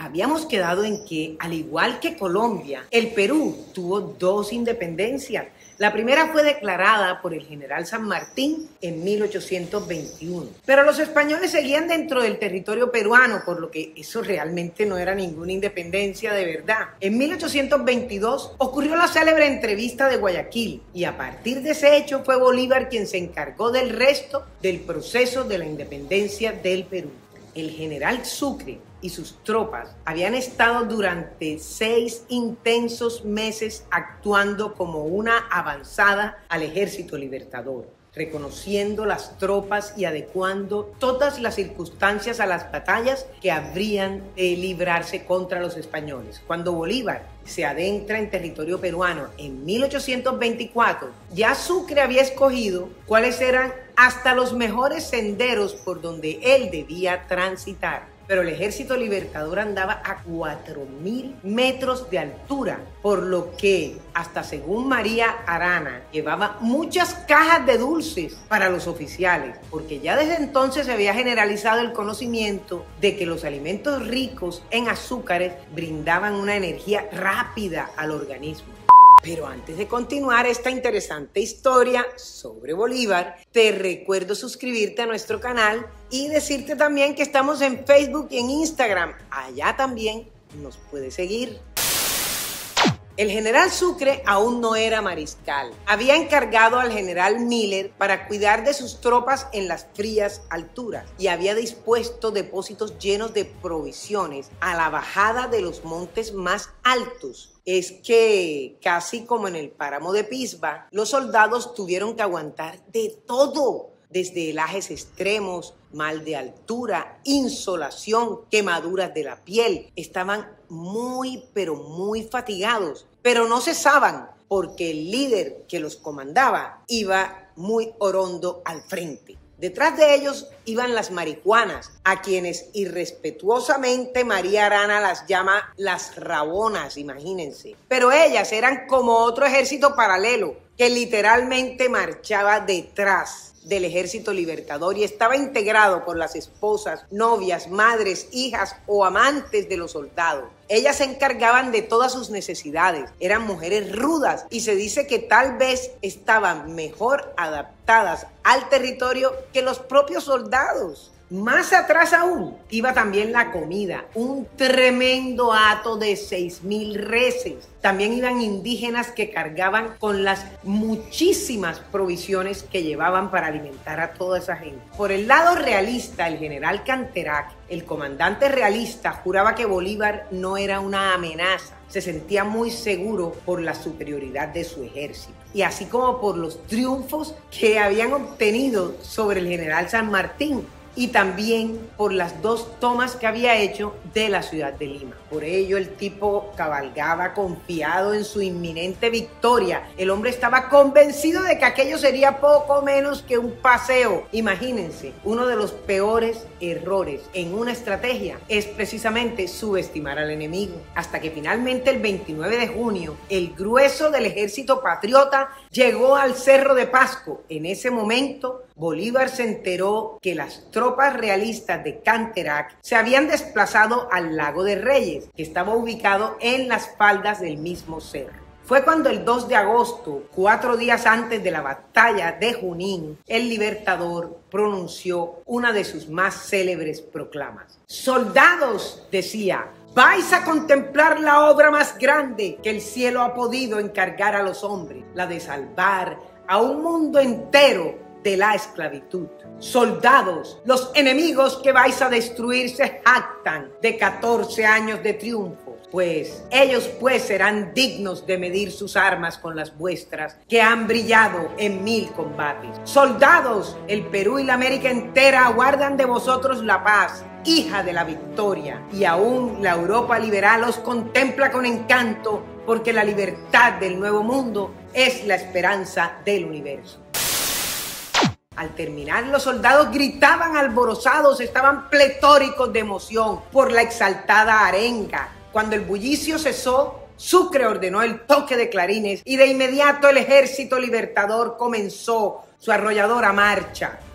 habíamos quedado en que, al igual que Colombia, el Perú tuvo dos independencias. La primera fue declarada por el general San Martín en 1821. Pero los españoles seguían dentro del territorio peruano, por lo que eso realmente no era ninguna independencia de verdad. En 1822 ocurrió la célebre entrevista de Guayaquil y a partir de ese hecho fue Bolívar quien se encargó del resto del proceso de la independencia del Perú. El general Sucre y sus tropas habían estado durante 6 intensos meses actuando como una avanzada al ejército libertador, reconociendo las tropas y adecuando todas las circunstancias a las batallas que habrían de librarse contra los españoles. Cuando Bolívar se adentra en territorio peruano en 1824, ya Sucre había escogido cuáles eran hasta los mejores senderos por donde él debía transitar. Pero el ejército libertador andaba a 4.000 metros de altura, por lo que, hasta según María Arana, llevaba muchas cajas de dulces para los oficiales, porque ya desde entonces se había generalizado el conocimiento de que los alimentos ricos en azúcares brindaban una energía rápida al organismo. Pero antes de continuar esta interesante historia sobre Bolívar, te recuerdo suscribirte a nuestro canal y decirte también que estamos en Facebook y en Instagram. Allá también nos puedes seguir. El general Sucre aún no era mariscal. Había encargado al general Miller para cuidar de sus tropas en las frías alturas y había dispuesto depósitos llenos de provisiones a la bajada de los montes más altos. Es que, casi como en el páramo de Pisba, los soldados tuvieron que aguantar de todo, desde helajes extremos, mal de altura, insolación, quemaduras de la piel. Estaban muy, pero muy fatigados, pero no cesaban porque el líder que los comandaba iba muy orondo al frente. Detrás de ellos iban las marihuanas, a quienes irrespetuosamente María Arana las llama las rabonas, imagínense. Pero ellas eran como otro ejército paralelo que literalmente marchaba detrás del ejército libertador y estaba integrado por las esposas, novias, madres, hijas o amantes de los soldados. Ellas se encargaban de todas sus necesidades, eran mujeres rudas y se dice que tal vez estaban mejor adaptadas al territorio que los propios soldados. Más atrás aún iba también la comida, un tremendo hato de 6.000 reses. También iban indígenas que cargaban con las muchísimas provisiones que llevaban para alimentar a toda esa gente. Por el lado realista, el general Canterac, el comandante realista, juraba que Bolívar no era una amenaza. Se sentía muy seguro por la superioridad de su ejército y así como por los triunfos que habían obtenido sobre el general San Martín, y también por las 2 tomas que había hecho de la ciudad de Lima. Por ello el tipo cabalgaba confiado en su inminente victoria. El hombre estaba convencido de que aquello sería poco menos que un paseo. Imagínense, uno de los peores errores en una estrategia es precisamente subestimar al enemigo. Hasta que finalmente el 29 de junio el grueso del ejército patriota llegó al Cerro de Pasco. En ese momento Bolívar se enteró que las tropas realistas de Canterac se habían desplazado al Lago de Reyes, que estaba ubicado en las faldas del mismo cerro. Fue cuando el 2 de agosto, 4 días antes de la batalla de Junín, el Libertador pronunció una de sus más célebres proclamas. «Soldados», decía, «vais a contemplar la obra más grande que el cielo ha podido encargar a los hombres, la de salvar a un mundo entero de la esclavitud. Soldados, los enemigos que vais a destruir se jactan de 14 años de triunfo, pues ellos serán dignos de medir sus armas con las vuestras, que han brillado en 1000 combates. Soldados, el Perú y la América entera aguardan de vosotros la paz, hija de la victoria, y aún la Europa liberal os contempla con encanto, porque la libertad del nuevo mundo es la esperanza del universo». Al terminar, los soldados gritaban alborozados, estaban pletóricos de emoción por la exaltada arenga. Cuando el bullicio cesó, Sucre ordenó el toque de clarines y de inmediato el ejército libertador comenzó su arrolladora marcha.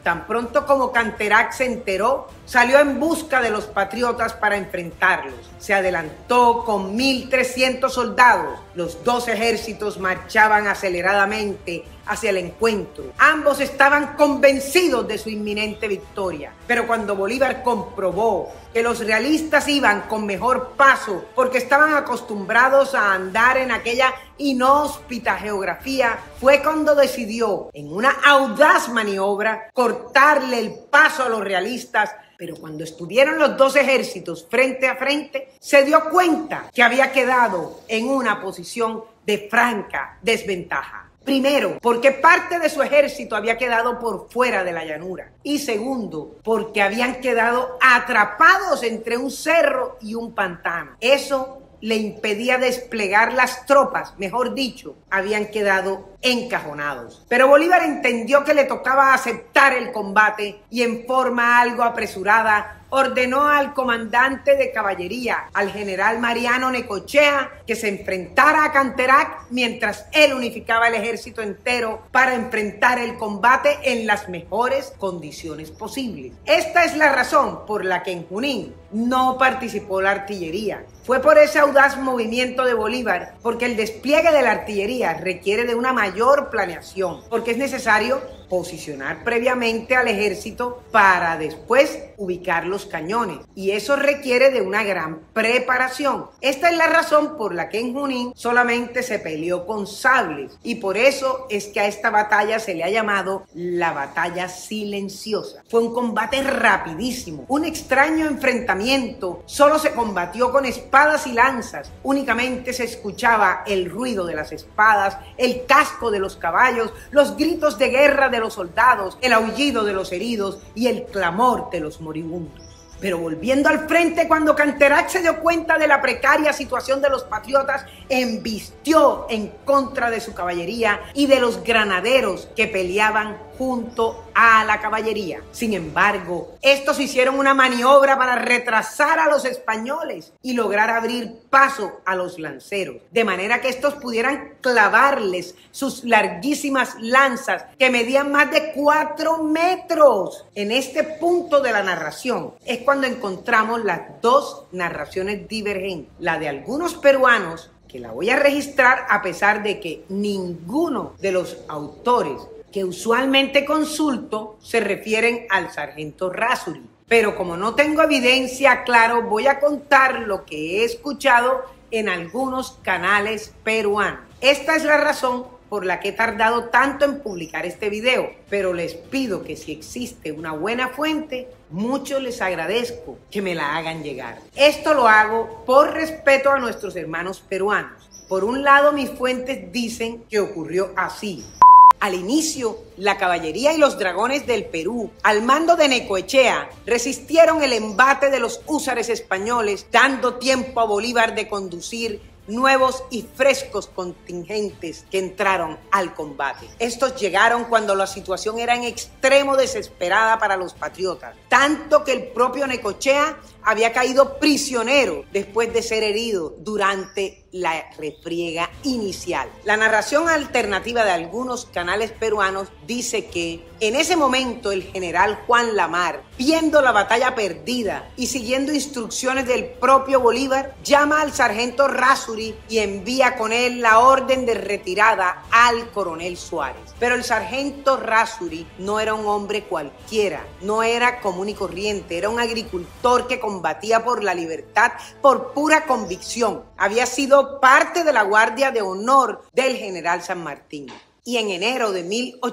Tan pronto como Canterac se enteró, salió en busca de los patriotas para enfrentarlos. Se adelantó con 1.300 soldados. Los dos ejércitos marchaban aceleradamente hacia el encuentro. Ambos estaban convencidos de su inminente victoria. Pero cuando Bolívar comprobó que los realistas iban con mejor paso porque estaban acostumbrados a andar en aquella inhóspita geografía, fue cuando decidió, en una audaz maniobra, cortarle el paso a los realistas. Pero cuando estuvieron los dos ejércitos frente a frente, se dio cuenta que había quedado en una posición de franca desventaja. Primero, porque parte de su ejército había quedado por fuera de la llanura. Y segundo, porque habían quedado atrapados entre un cerro y un pantano. Eso le impedía desplegar las tropas, mejor dicho, habían quedado encajonados. Pero Bolívar entendió que le tocaba aceptar el combate y en forma algo apresurada ordenó al comandante de caballería, al general Mariano Necochea, que se enfrentara a Canterac mientras él unificaba el ejército entero para enfrentar el combate en las mejores condiciones posibles. Esta es la razón por la que en Junín no participó la artillería. Fue por ese audaz movimiento de Bolívar, porque el despliegue de la artillería requiere de una mayor planeación, porque es necesario posicionar previamente al ejército para después ubicar los cañones, y eso requiere de una gran preparación. Esta es la razón por la que en Junín solamente se peleó con sables, y por eso es que a esta batalla se le ha llamado la batalla silenciosa. Fue un combate rapidísimo, un extraño enfrentamiento. Solo se combatió con espadas y lanzas, únicamente se escuchaba el ruido de las espadas, el casco de los caballos, los gritos de guerra de los soldados, el aullido de los heridos y el clamor de los moribundos. Pero volviendo al frente, cuando Canterac se dio cuenta de la precaria situación de los patriotas, embistió en contra de su caballería y de los granaderos que peleaban junto a la caballería. Sin embargo, estos hicieron una maniobra para retrasar a los españoles y lograr abrir paso a los lanceros, de manera que estos pudieran clavarles sus larguísimas lanzas que medían más de 4 metros. En este punto de la narración es cuando encontramos las dos narraciones divergentes, la de algunos peruanos, que la voy a registrar a pesar de que ninguno de los autores que usualmente consulto se refieren al sargento Errázuriz. Pero como no tengo evidencia, claro, voy a contar lo que he escuchado en algunos canales peruanos. Esta es la razón por la que he tardado tanto en publicar este video, pero les pido que si existe una buena fuente, mucho les agradezco que me la hagan llegar. Esto lo hago por respeto a nuestros hermanos peruanos. Por un lado, mis fuentes dicen que ocurrió así. Al inicio, la caballería y los dragones del Perú, al mando de Necochea, resistieron el embate de los húsares españoles, dando tiempo a Bolívar de conducir nuevos y frescos contingentes que entraron al combate. Estos llegaron cuando la situación era en extremo desesperada para los patriotas, tanto que el propio Necochea había caído prisionero después de ser herido durante la refriega inicial. La narración alternativa de algunos canales peruanos dice que en ese momento el general Juan Lamar, viendo la batalla perdida y siguiendo instrucciones del propio Bolívar, llama al sargento Errázuriz y envía con él la orden de retirada al coronel Suárez. Pero el sargento Errázuriz no era un hombre cualquiera, no era común y corriente, era un agricultor que combatía por la libertad por pura convicción. Había sido parte de la Guardia de Honor del general San Martín. Y en enero de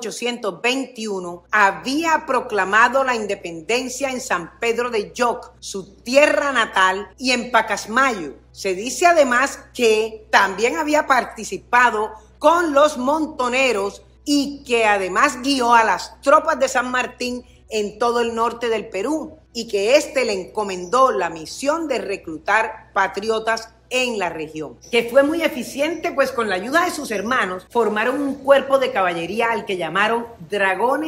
1821 había proclamado la independencia en San Pedro de Yoc, su tierra natal, y en Pacasmayo. Se dice además que también había participado con los montoneros y que además guió a las tropas de San Martín en todo el norte del Perú y que éste le encomendó la misión de reclutar patriotas en la región, que fue muy eficiente, pues con la ayuda de sus hermanos formaron un cuerpo de caballería al que llamaron Dragones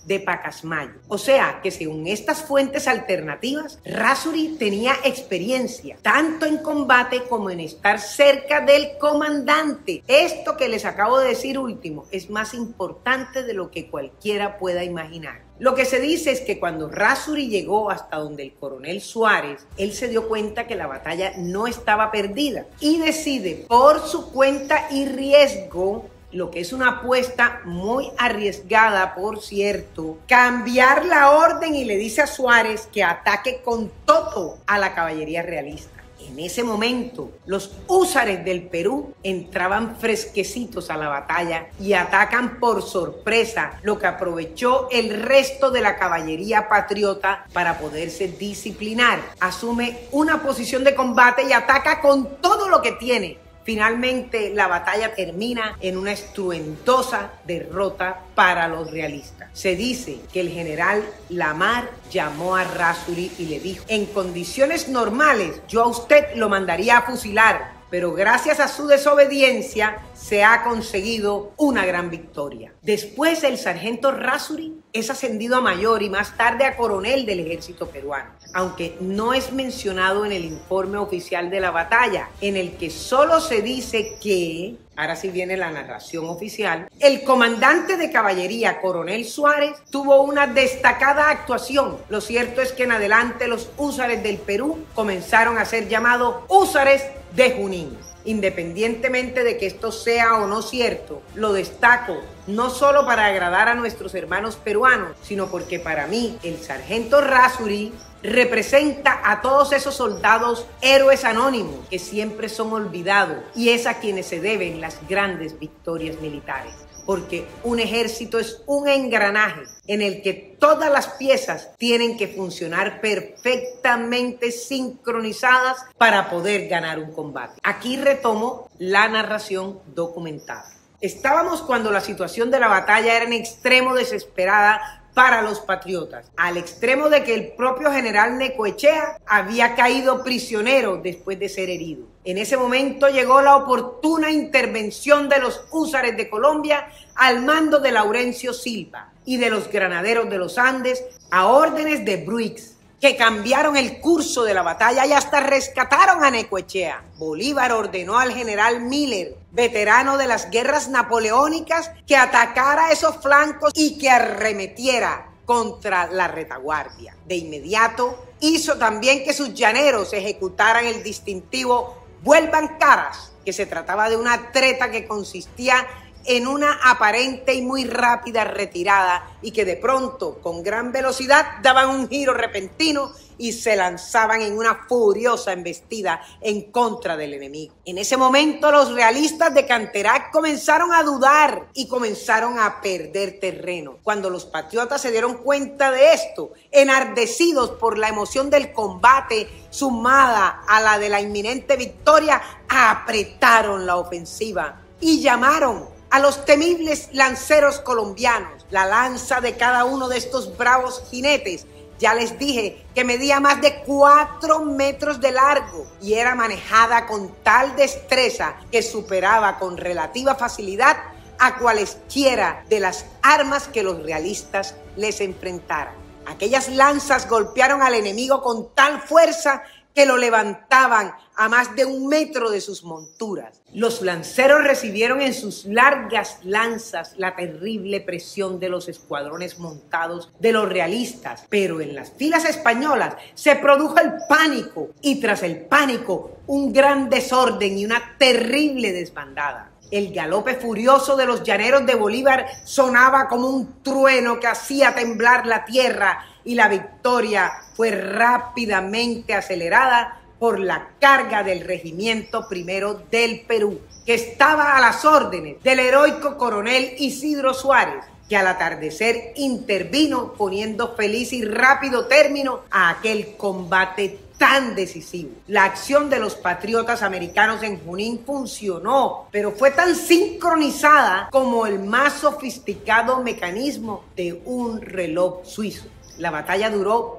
de Pacasmayo. O sea que según estas fuentes alternativas, Errázuriz tenía experiencia tanto en combate como en estar cerca del comandante. Esto que les acabo de decir último es más importante de lo que cualquiera pueda imaginar. Lo que se dice es que cuando Errázuriz llegó hasta donde el coronel Suárez, él se dio cuenta que la batalla no estaba perdida y decide por su cuenta y riesgo, lo que es una apuesta muy arriesgada, por cierto, cambiar la orden y le dice a Suárez que ataque con todo a la caballería realista. En ese momento, los húsares del Perú entraban fresquecitos a la batalla y atacan por sorpresa, lo que aprovechó el resto de la caballería patriota para poderse disciplinar. Asume una posición de combate y ataca con todo lo que tiene. Finalmente, la batalla termina en una estruendosa derrota para los realistas. Se dice que el general Lamar llamó a Errázuriz y le dijo: en condiciones normales, yo a usted lo mandaría a fusilar, pero gracias a su desobediencia se ha conseguido una gran victoria. Después, el sargento Errázuriz es ascendido a mayor y más tarde a coronel del ejército peruano, aunque no es mencionado en el informe oficial de la batalla, en el que solo se dice que, ahora sí viene la narración oficial, el comandante de caballería, coronel Suárez, tuvo una destacada actuación. Lo cierto es que en adelante los húsares del Perú comenzaron a ser llamados húsares de Junín. Independientemente de que esto sea o no cierto, lo destaco no solo para agradar a nuestros hermanos peruanos, sino porque para mí el sargento Errázuriz representa a todos esos soldados héroes anónimos que siempre son olvidados, y es a quienes se deben las grandes victorias militares. Porque un ejército es un engranaje en el que todas las piezas tienen que funcionar perfectamente sincronizadas para poder ganar un combate. Aquí retomo la narración documentada. Estábamos cuando la situación de la batalla era en extremo desesperada para los patriotas, al extremo de que el propio general Necoechea había caído prisionero después de ser herido. En ese momento llegó la oportuna intervención de los húsares de Colombia al mando de Laurencio Silva y de los granaderos de los Andes a órdenes de Bruix, que cambiaron el curso de la batalla y hasta rescataron a Necoechea. Bolívar ordenó al general Miller, veterano de las guerras napoleónicas, que atacara esos flancos y que arremetiera contra la retaguardia. De inmediato hizo también que sus llaneros ejecutaran el distintivo "vuelvan caras", que se trataba de una treta que consistía en una aparente y muy rápida retirada y que de pronto, con gran velocidad, daban un giro repentino y se lanzaban en una furiosa embestida en contra del enemigo. En ese momento, los realistas de Canterac comenzaron a dudar y comenzaron a perder terreno. Cuando los patriotas se dieron cuenta de esto, enardecidos por la emoción del combate sumada a la de la inminente victoria, apretaron la ofensiva y llamaron a los temibles lanceros colombianos. La lanza de cada uno de estos bravos jinetes, ya les dije que medía más de 4 metros de largo y era manejada con tal destreza que superaba con relativa facilidad a cualesquiera de las armas que los realistas les enfrentaran. Aquellas lanzas golpearon al enemigo con tal fuerza que lo levantaban a más de 1 metro de sus monturas. Los lanceros recibieron en sus largas lanzas la terrible presión de los escuadrones montados de los realistas, pero en las filas españolas se produjo el pánico y tras el pánico un gran desorden y una terrible desbandada. El galope furioso de los llaneros de Bolívar sonaba como un trueno que hacía temblar la tierra y la victoria fue rápidamente acelerada por la carga del Regimiento Primero del Perú, que estaba a las órdenes del heroico coronel Isidro Suárez, que al atardecer intervino poniendo feliz y rápido término a aquel combate tan decisivo. La acción de los patriotas americanos en Junín funcionó, pero fue tan sincronizada como el más sofisticado mecanismo de un reloj suizo. La batalla duró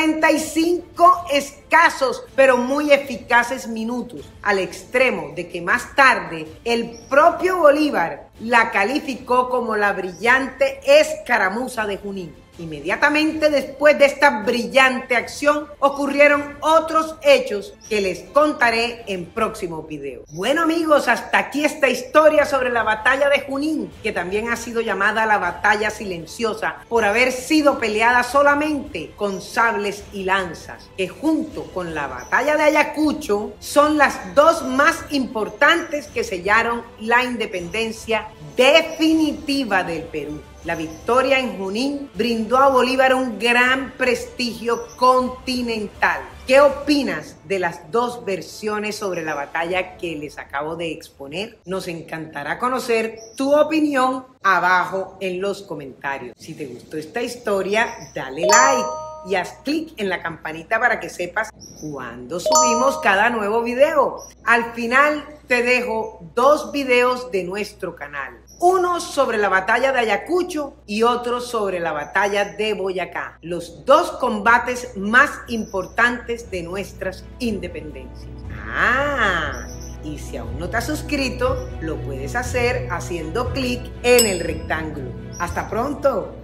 45 escasos pero muy eficaces minutos, al extremo de que más tarde el propio Bolívar la calificó como la brillante escaramuza de Junín. Inmediatamente después de esta brillante acción ocurrieron otros hechos que les contaré en próximos videos. Bueno amigos, hasta aquí esta historia sobre la batalla de Junín, que también ha sido llamada la batalla silenciosa por haber sido peleada solamente con sables y lanzas, que junto con la batalla de Ayacucho son las dos más importantes que sellaron la independencia definitiva del Perú. La victoria en Junín brindó a Bolívar un gran prestigio continental. ¿Qué opinas de las dos versiones sobre la batalla que les acabo de exponer? Nos encantará conocer tu opinión abajo en los comentarios. Si te gustó esta historia, dale like y haz clic en la campanita para que sepas cuando subimos cada nuevo video. Al final te dejo dos videos de nuestro canal. Uno sobre la batalla de Ayacucho y otro sobre la batalla de Boyacá. Los dos combates más importantes de nuestras independencias. Y si aún no te has suscrito, lo puedes hacer haciendo clic en el rectángulo. ¡Hasta pronto!